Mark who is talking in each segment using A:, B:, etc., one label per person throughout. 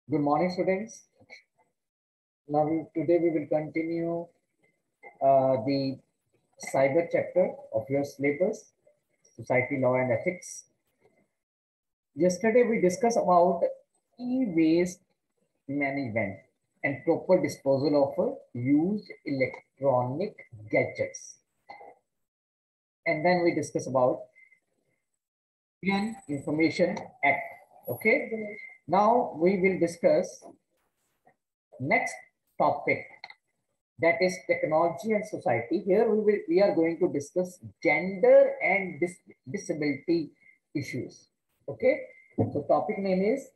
A: Good morning, students. Now, today we will continue the cyber chapter of your syllabus, Society, Law and Ethics. Yesterday we discussed about e-waste management and proper disposal of used electronic gadgets. And then we discussed about Indian Information Act. Okay. Now we will discuss next topic, that is technology and society. Here we are going to discuss gender and disability issues. Okay, so topic name is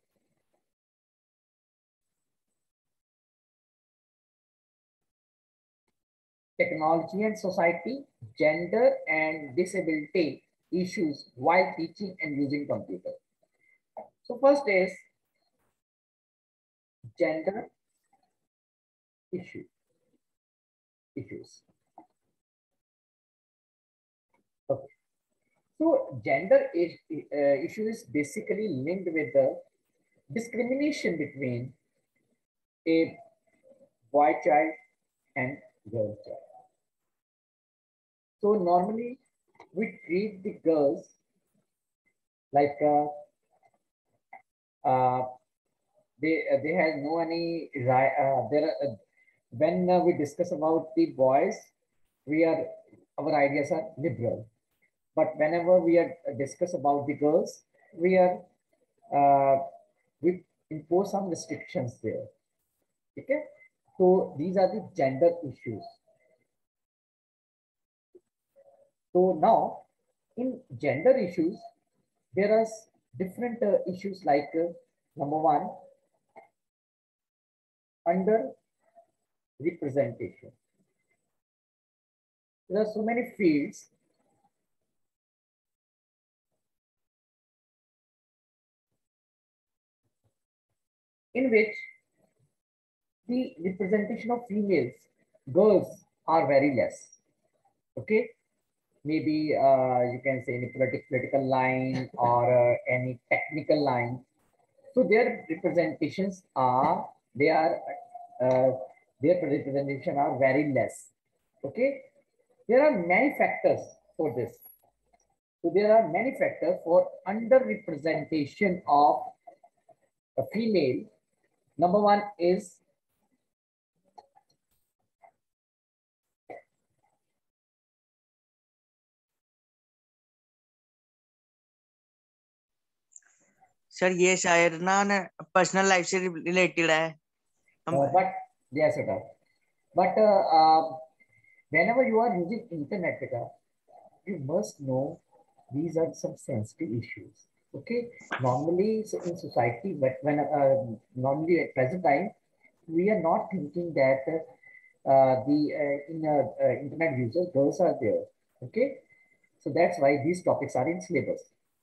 A: technology and society, gender and disability issues while teaching and using computer. So first is gender issues. Okay. So gender issue is basically linked with the discrimination between a boy child and girl child. So normally we treat the girls like they have no any right. When we discuss about the boys, our ideas are liberal. But whenever we are discuss about the girls, uh, we impose some restrictions there. Okay, so these are the gender issues. So now, in gender issues, there are different issues like number one, under representation. There are so many fields in which the representation of females, girls are very less. Okay, maybe you can say any political line or any technical line. So their representations are uh, their representation are very less. Okay, there are many factors for this. So there are many factors for underrepresentation of a female. Number one is
B: sir ये शायद ना personal life से related है
A: but yes it is. But whenever you are using internet data, you must know these are some sensitive issues. Okay, normally so in society, but when normally at present time, we are not thinking that the internet users girls are there. Okay, so that's why these topics are in syllabus.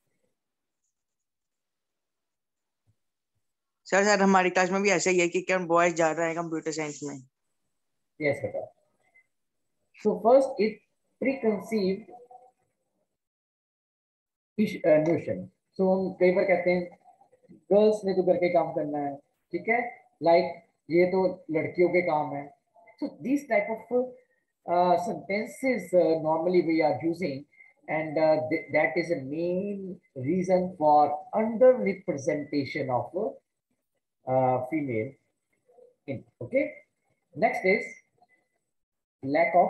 B: Sir हमारी class में भी ऐसा ही है कि क्या boys ज्यादा है computer science में.
A: Yes, beta. So first, it preconceived notion. So हम कई बार कहते हैं गर्ल्स ने तो घर के काम करना है, ठीक है, लाइक ये तो लड़कियों के काम है. So these type of sentences normally we are using, and that is a main reason for underrepresentation of female in. Okay, next is lack of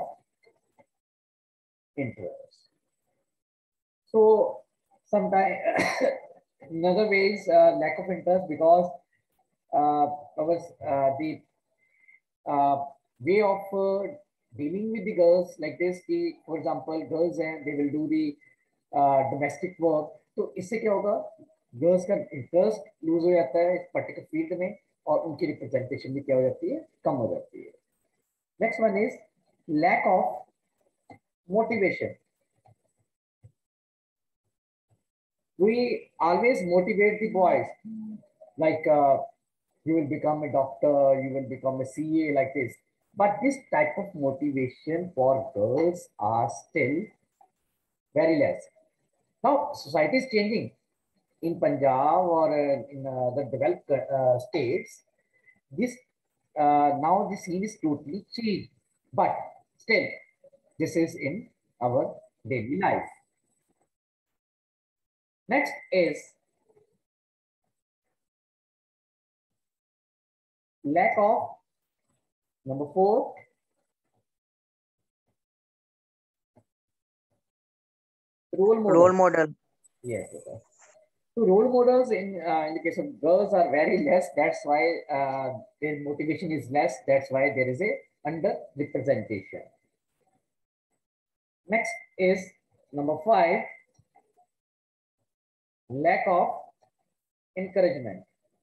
A: interest. So sometimes another way is lack of interest because the way of dealing with the girls like this ki, for example girls हैं, they will do the domestic work. तो इससे क्या होगा, girls का interest lose हो जाता है इस पर्टिकुलर फील्ड में और उनकी रिप्रेजेंटेशन भी क्या हो जाती है, कम हो जाती है. Next one is lack of motivation. We always motivate the boys like you will become a doctor, you will become a CA like this. But this type of motivation for girls are still very less. Now society is changing. in Punjab or in the developed states, this now the scene is totally changed. But still, this is in our daily life. Next is lack of, number 4, role model.
B: Role model.
A: Yes. So role models in the case of girls are very less. That's why their motivation is less. That's why there is a under representation. Next is number 5, lack of encouragement.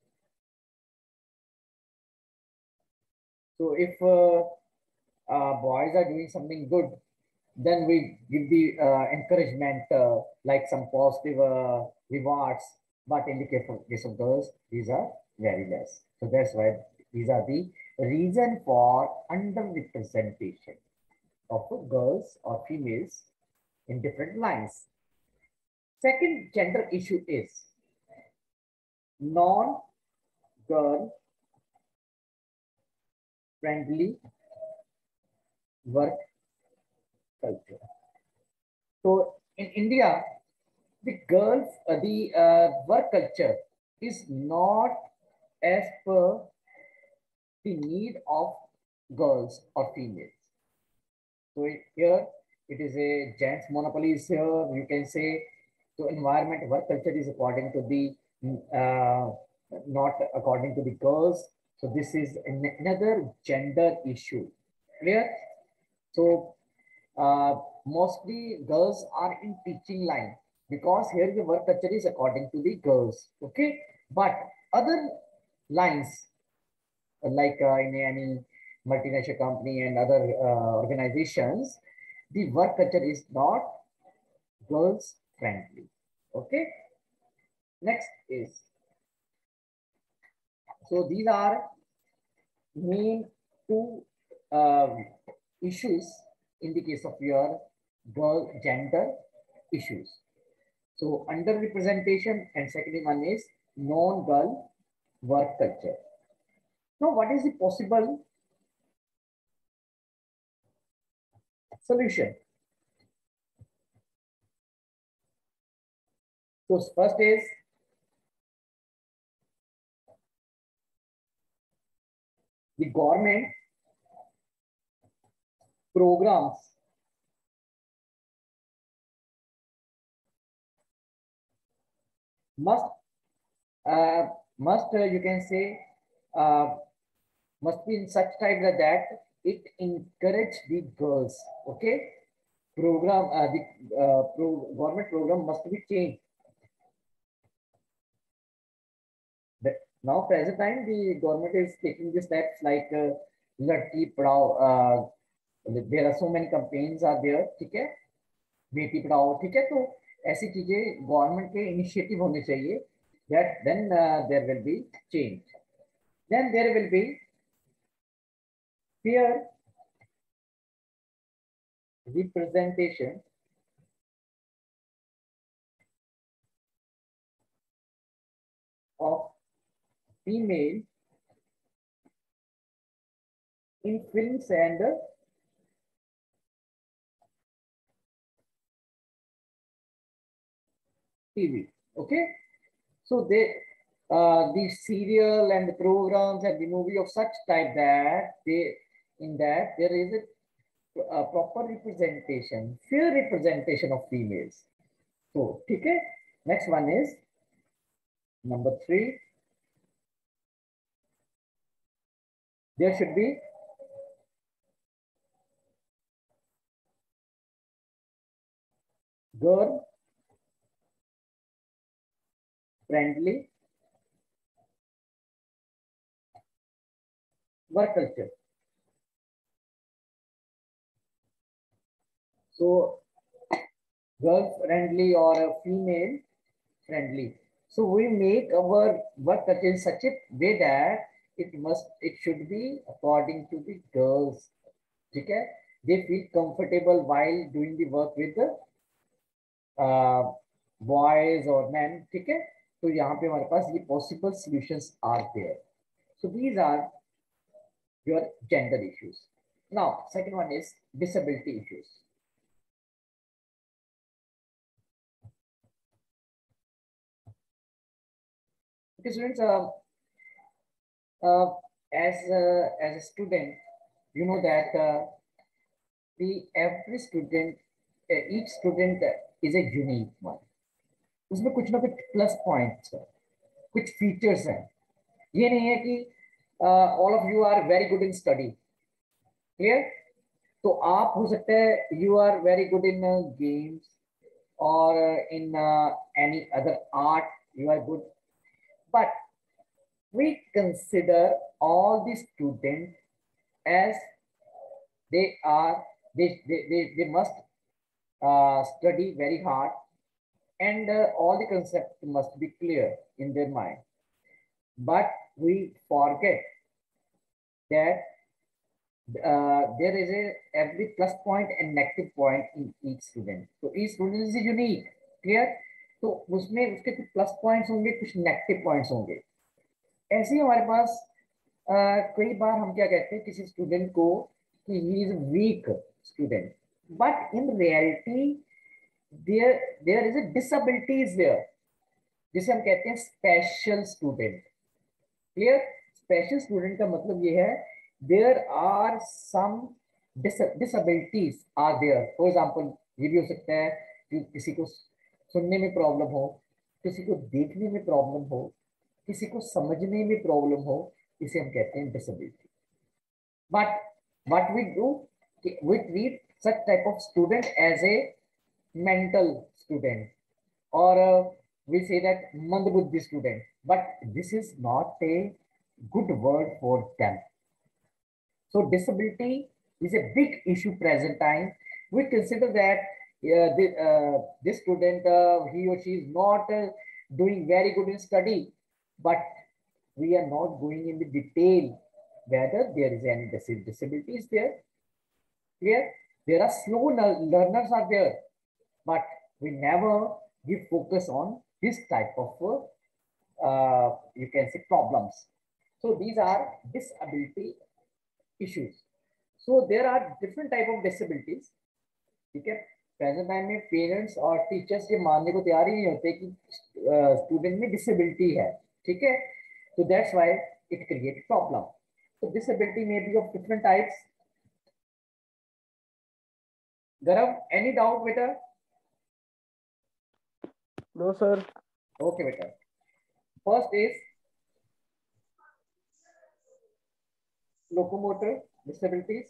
A: So if boys are doing something good, then we give the encouragement like some positive rewards. But in the case of girls, these are very less. So that's why these are the reason for underrepresentation of girls or females in different lines. Second gender issue is non-girl friendly work culture. So in India, the work culture is not as per the need of girls or females. So here it is a gents monopoly is here. You can say so. Environment work culture is according to the not according to the girls. So this is another gender issue. Clear? So mostly girls are in teaching line because here the work culture is according to the girls. Okay, but other lines like in any multinational company and other organizations, the work culture is not girls friendly. Okay. Next is, so these are main two issues in the case of your girl gender issues. So underrepresentation and second one is non-girl work culture. Now, what is the possible solution? So first is the government programs must uh, you can say uh, must be in such type that it encourage the girls. Okay, program government program must be changed. But now present time the government is taking the steps like Ladki Padhao. There are so many campaigns are there. ठीक है, बेटी पढ़ाओ. ठीक है, तो ऐसी चीजें government के initiative होने चाहिए. That then there will be change. Then there will be fair representation of female in films and TV. Okay, so the serial and the programs and the movie of such type that they in that there is a proper representation, fair representation of females. So, okay. Next one is number 3. There should be girl friendly work culture. So girl friendly or a female friendly. So we make our work culture in such a way that it should be according to the girls. Okay? They feel comfortable while doing the work with the boys or men. Okay? तो यहाँ पे हमारे पास ये possible solutions are there. So these are your gender issues. Now, second one is disability issues. Okay, students, as a student, you know that the every student, each student is a unique one. उसमें कुछ ना कुछ plus points है, कुछ features हैं. ये नहीं है कि all of you are very good in study. Clear? तो आप हो सकता है you are very good in games और in any other art you are good, but we consider all the students as they are they must study very hard, and all the concepts must be clear in their mind. But we forget that there is a every plus point and negative point in each student. So each student is unique. Clear? तो उसमें उसके कुछ plus points होंगे, कुछ negative points होंगे. ऐसे ही हमारे पास कई बार हम क्या कहते हैं किसी स्टूडेंट को कि he is weak student, but in reality there there is a disabilities there, जिसे हम कहते हैं special student. Clear? Special student का मतलब ये है there are some disabilities are there. For example ये भी हो सकता है कि किसी को सुनने में प्रॉब्लम हो, किसी को देखने में प्रॉब्लम हो, किसी को समझने में प्रॉब्लम हो, इसे हम कहते हैं disability. But what we do, we treat such type of student as a mental student, और we say that mandbuddhi student, but this is not a good word for them. So disability is a big issue present time. We consider that this student, he or she is not doing very good in study, but we are not going in the detail whether there is any disability is there. Clear? There are slow learners are there, but we never give focus on this type of you can say problems. So these are disability issues. So there are different type of disabilities. ठीक है? Present time में parents और teachers ये मानने को तैयार ही नहीं होते कि स्टूडेंट में डिसेबिलिटी है. ठीक है? So that's why it creates problem. So disability may be of different types. Gaurav, any doubt, beta?
C: No, sir.
A: Okay, beta. First is locomotor disabilities.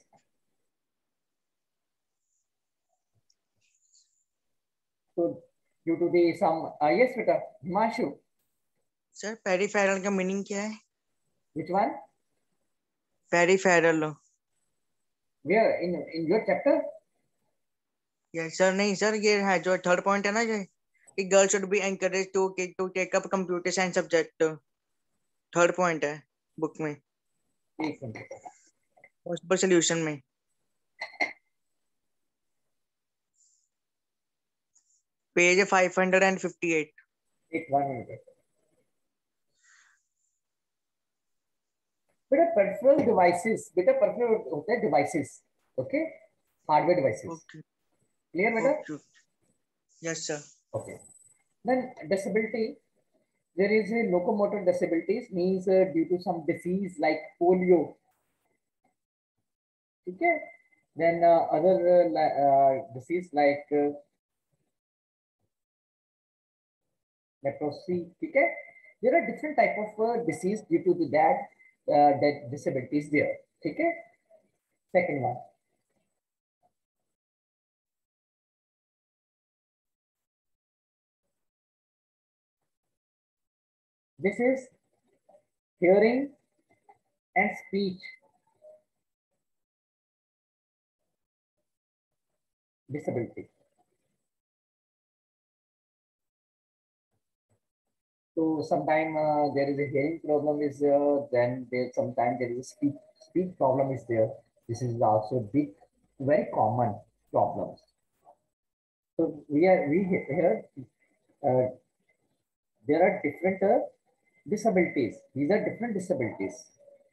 A: So due to the some yes, beta. Himanshu.
B: Sir peripheral का meaning क्या है?
A: Which one?
B: Peripheral.
A: Where in your chapter?
B: Yes sir. नहीं sir, ये है जो third point है ना, जो कि girl should be encourage to take up computer science subject. Third point है बुक में,
A: एक मिनट.
B: पॉसिबल सॉल्यूशन में. पेज 558.
A: एक 1 मिनट. बेटा peripheral devices, बेटा peripheral होता है devices. Okay? Hardware devices.
B: Okay.
A: Clear, बेटा?
B: Yes sir.
A: Okay. Then disability, there is a locomotor disabilities, means due to some disease like polio. Okay? Then other disease like leprosy. Okay? There are different type of disease due to that disability is there. Okay? Second one. This is hearing and speech disability. So sometimes there is a hearing problem is there, then there sometimes there is a speech problem is there. This is also big, very common problems. So we here there are different disabilities. These are different disabilities.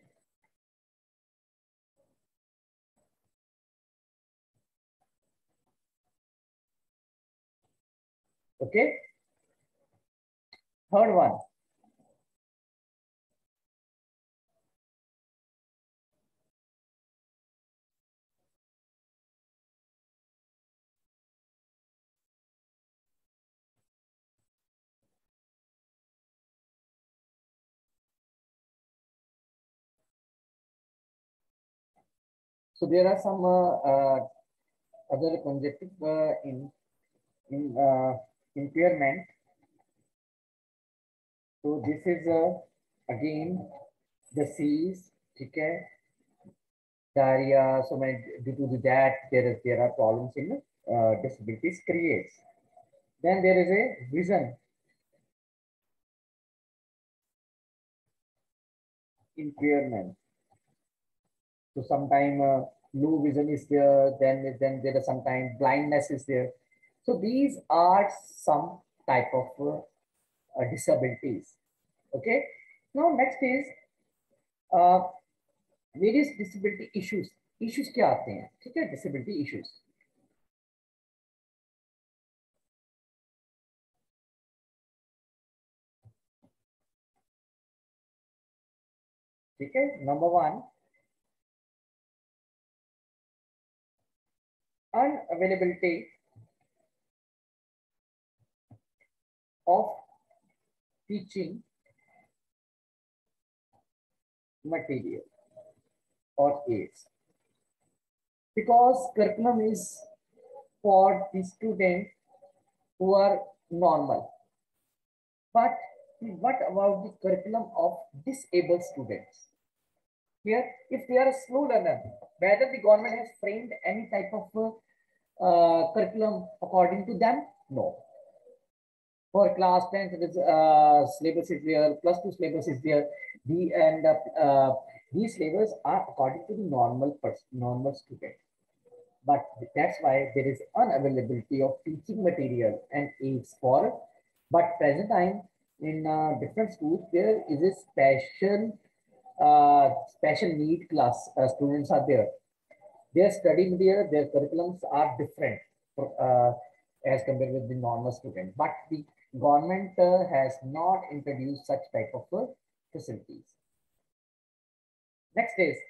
A: Okay. Third one. So there are some other conjunctive in impairment. So this is again the C's, okay, diarrhea. So many, due to that there are problems in disabilities creates. Then there is a vision impairment. So sometimes low vision is there. Then there is sometimes blindness is there. So these are some type of disabilities. Okay. Now next is uh, various disability issues. Issues क्या आते हैं? ठीक है, disability issues. ठीक है. Number one, unavailability of teaching material or aids, because curriculum is for the student who are normal. But what about the curriculum of disabled students? Here, if they are a slow learner, whether the government has framed any type of curriculum according to them? No. For class 10, it is, syllabus is there, plus 2 syllabus is there. These syllabus are according to the normal student. But that's why there is unavailability of teaching material and aids for. But present time in different schools there is a special need class students are there. Their study material, their curriculums are different as compared with the normal student. But the government has not introduced such type of facilities. Next is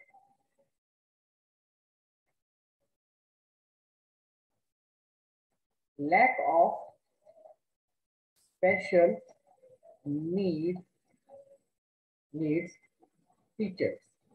A: lack of special needs teachers.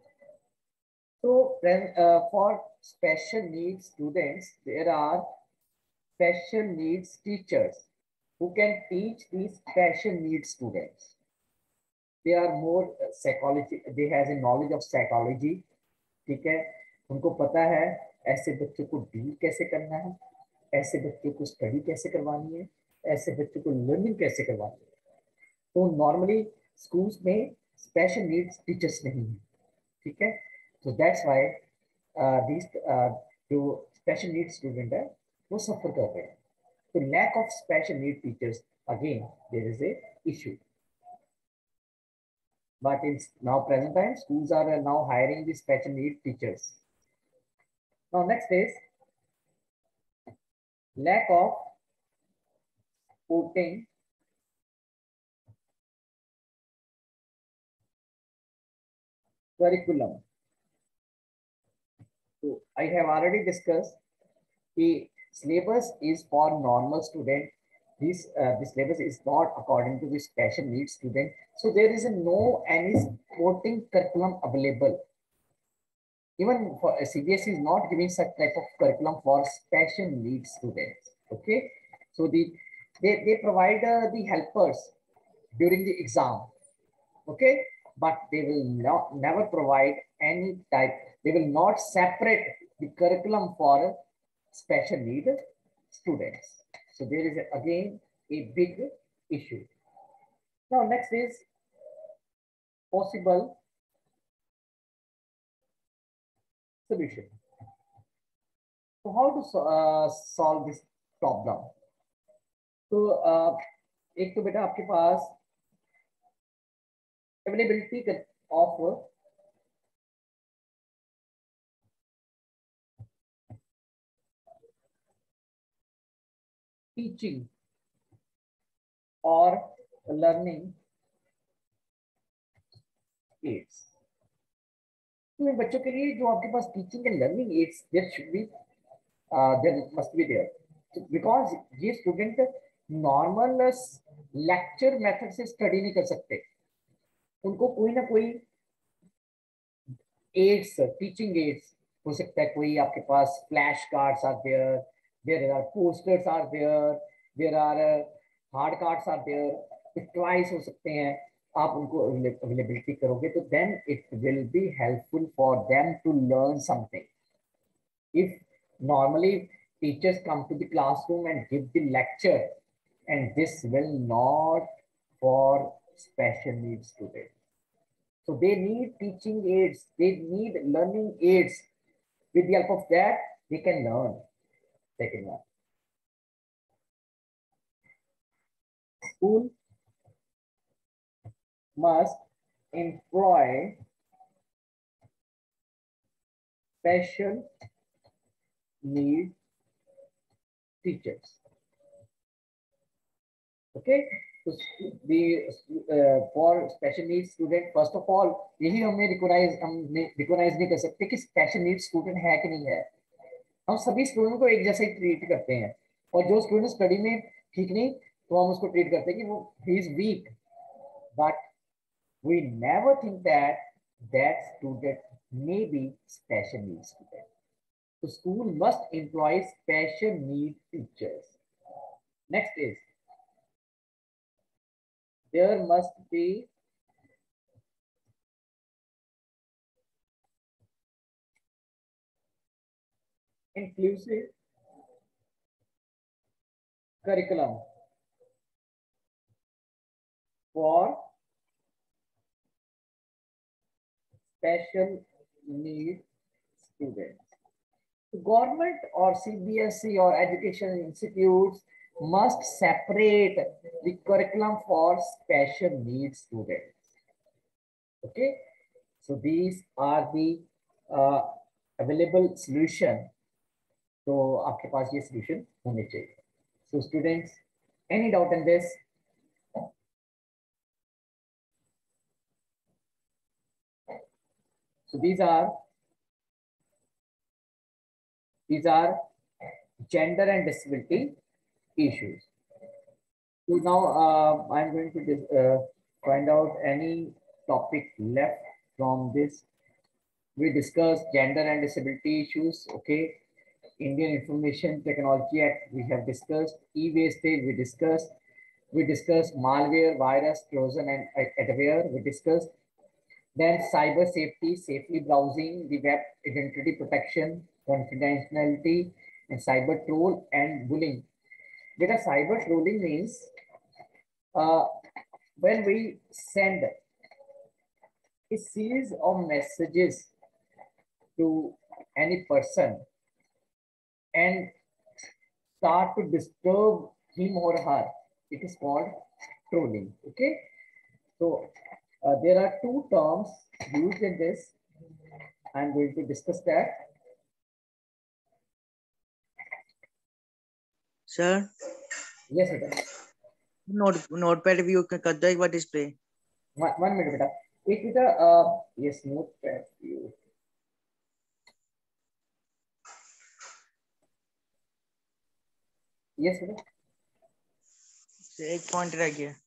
A: So then for special needs students, there are special needs teachers who can teach these special needs students. They are more psychology, they has a knowledge of psychology. ठीक है, उनको पता है ऐसे बच्चों को deal कैसे करना है, ऐसे बच्चों को स्टडी कैसे करवानी है, ऐसे बच्चों को लर्निंग कैसे करवानी है. तो नॉर्मली स्कूल्स में स्पेशल नीड्स टीचर्स नहीं है. ठीक है, तो दैट्स व्हाई these जो स्पेशल नीड स्टूडेंट है वो सफर कर रहे हैं. तो lack of special need teachers again there is a issue. But in now present time, schools are now hiring the special need teachers. Now next is lack of supporting curriculum. So I have already discussed the syllabus is for normal student. This syllabus is not according to the special needs student. So there is no any supporting curriculum available. Even for CBSE is not giving such type of curriculum for special needs students. Okay, so they provide the helpers during the exam. Okay, but they will not never provide any type. They will not separate the curriculum for special need students. So there is again a big issue. Now next is possible solution. So how to solve this problem? So एक तो बेटा आपके पास availability of teaching और learning aids. तो इन बच्चों के लिए जो आपके पास teaching and learning aids there should be there must be there, because ये स्टूडेंट नॉर्मल लेक्चर मेथड से स्टडी नहीं कर सकते, उनको कोई ना कोई एड्स, टीचिंग एड्स हो सकता है। कोई आपके पास flash cards are there, there are posters are there, there are hard cards are there, twice हो सकते हैं। आप उनको अवेलेबिलिटी करोगे तो then it will be helpful for them to learn something. If normally teachers come to the classroom and give the lecture, and this will not for special needs students. So they need teaching aids, they need learning aids. With the help of that, they can learn. Second one, school must employ special need teachers. Okay, so the for special needs student, first of all यही हमें recognise नहीं कर सकते कि special needs student है कि नहीं है। हम सभी स्टूडेंट को एक जैसे ही ट्रीट करते हैं, और जो स्टूडेंट स्टडी में ठीक नहीं तो हम उसको ट्रीट करते हैं कि वो he is weak, but we never think that that student may be special needs student. तो school must employ special need teachers. Next is there must be inclusive curriculum for special need students. The government or CBSE or education institutes must separate the curriculum for special needs students. Okay, so these are the available solution. तो आपके पास ये solution होने चाहिए. So students, any doubt in this? So these are gender and disability issues. So now I'm going to find out any topic left from this. We discussed gender and disability issues. Okay, Indian Information Technology Act we have discussed. E-wastage we discussed malware, virus, Trojan and adware we discussed. Then cyber safety, safely browsing, the web identity protection, confidentiality, and cyber troll and bullying. Beta, cyber trolling means when we send a series of messages to any person and start to disturb him or her, it is called trolling. Okay, so there are two terms used in this. I'm going to discuss that.
B: Sir?
A: Yes, sir.
B: Notepad view कर दो एक बार display.
A: 1 minute बेटा. एक बेटा yes, notepad view. Yes, बेटा.
B: एक point रह गया.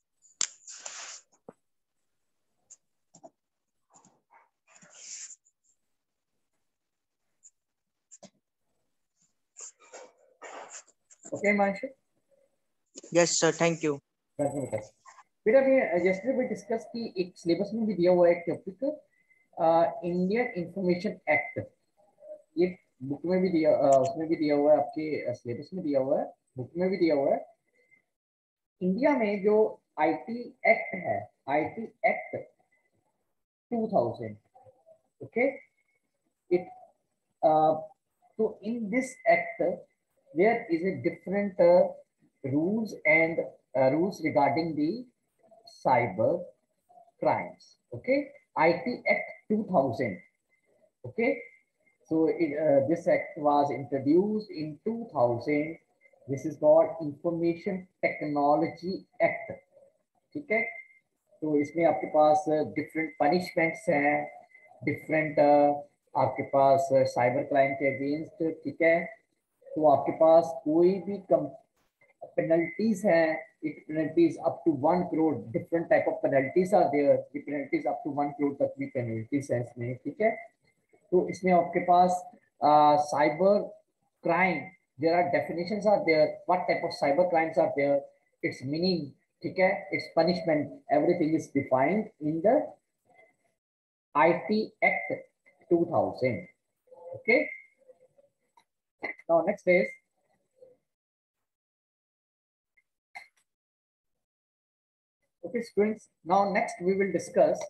A: Okay, Manshu.
B: Yes, sir. Thank you.
A: फिर अभी yesterday we discuss कि एक सिलेबस में भी दिया हुआ है एक टॉपिक इंडियन इंफॉर्मेशन एक्ट. ये बुक में भी दिया उसमें भी दिया हुआ है, आपके सिलेबस में दिया हुआ है, बुक में भी दिया हुआ है. इंडिया में जो आईटी एक्ट है, IT act 2000, okay, it so in this act there is a different rules and rules regarding the cyber crimes. Okay, IT Act 2000. Okay, so this act was introduced in 2000. This is called Information Technology Act. ठीक है, तो इसमें आपके पास different punishments हैं, different आपके पास cyber crime के अगेंस्ट, ठीक है। तो आपके पास कोई भी पेनल्टीज हैं, penalties up to 1 crore, different type of penalties are there, the penalties up to 1 crore तक भी penalties हैं इसमें, ठीक है। तो इसमें आपके पास cyber crime, there are definitions are there, what type of cyber crimes are there, its meaning, ठीक है, its punishment, everything is defined in the IT Act 2000. Okay, now next is okay students, now next we will discuss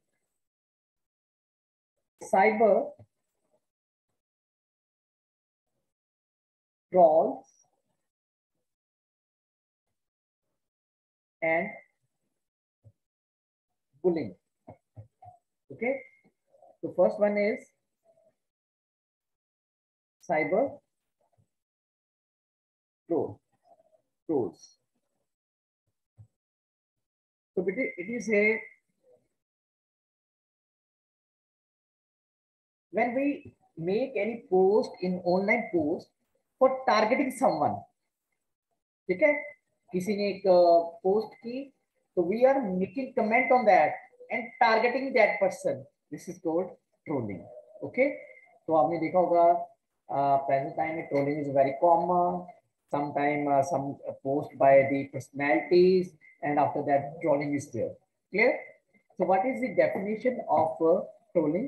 A: cyber trolls and bullying. Okay, so first one is cyber trolls. So it is a, when we make any post in online post for targeting someone, ठीक है, किसी ने एक post की, तो we are making comment on that and targeting that person, this is called trolling. Okay, तो आपने देखा होगा प्रेजेंट टाइम में trolling is very common, sometime some post by the personalities, and after that trolling is there. Clear? So what is the definition of trolling?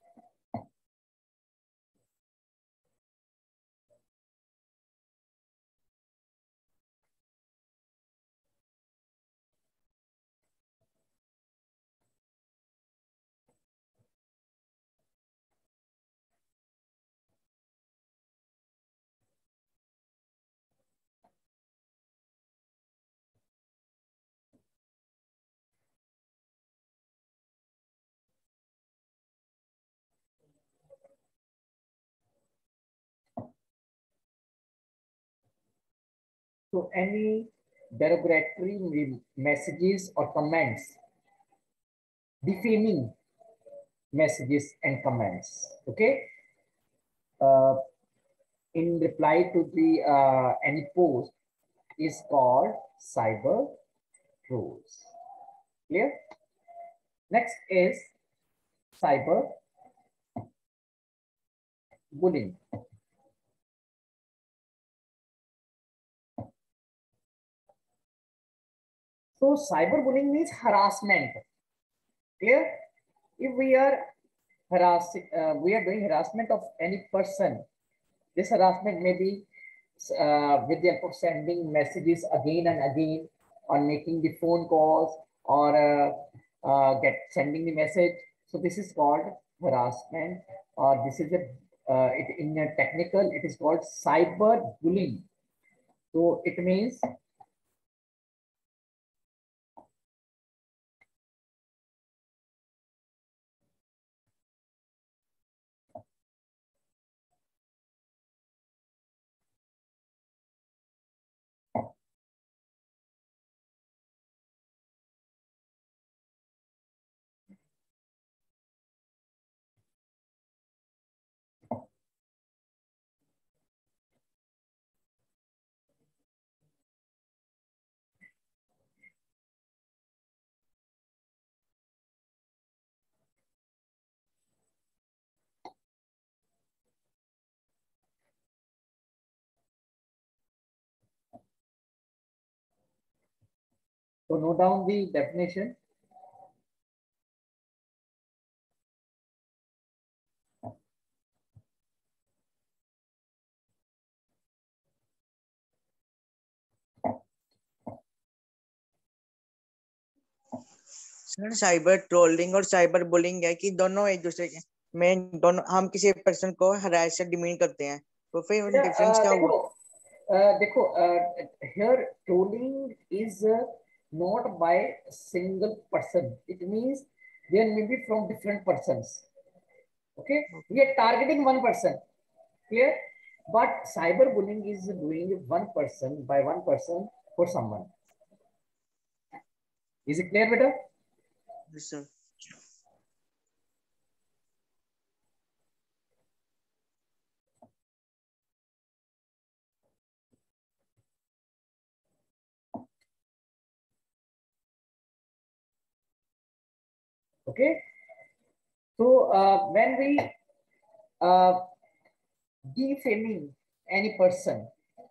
A: So any derogatory messages or comments, defaming messages and comments, okay, in reply to the any post is called cyber trolls. Clear? Next is cyber bullying. So cyberbullying means harassment. Clear? If we are we are doing harassment of any person, this harassment may be with the help of sending messages again and again, or making the phone calls, or sending the message. So this is called harassment, or this is in a technical, it is called cyberbullying. So it means so note down the definition.
B: Sir cyber trolling और cyber bullying है कि दोनों एक दूसरे के में, दोनों हम किसी पर्सन को हरास या डिमीन करते हैं, तो फिर डिफरेंस क्या हुआ?
A: देखो, here trolling is not by single person. It means there may be from different persons. Okay, we are targeting one person. Clear? But cyberbullying is doing one person by one person for someone. Is it clear, beta?
B: Yes, sir.
A: Okay. So when we uh, defaming any person,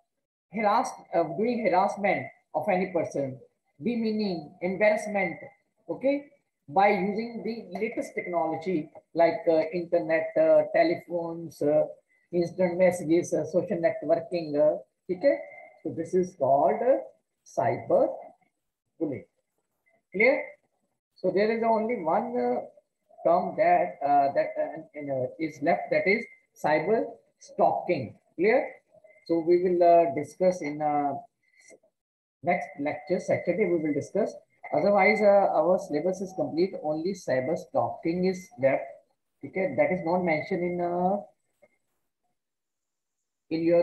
A: doing harassment of any person, demeaning, embarrassment, okay, by using the latest technology like internet, telephones, instant messages, social networking, okay. So this is called cyber bullying. Clear? So there is only one term that is left, that is cyber stalking. Clear? So we will discuss in next lecture, Saturday we will discuss. Otherwise, our syllabus is complete. Only cyber stalking is left. Okay, that is not mentioned in your,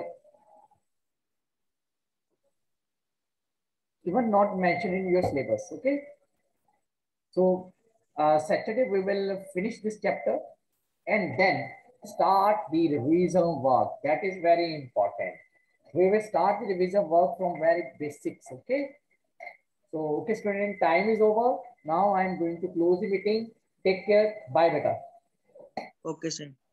A: even not mentioned in your syllabus. Okay. So Saturday we will finish this chapter and then start the revision work. That is very important. We will start the revision work from very basics. Okay. So, okay, student, time is over. Now I am going to close the meeting. Take care. Bye, beta.
B: Okay, sir.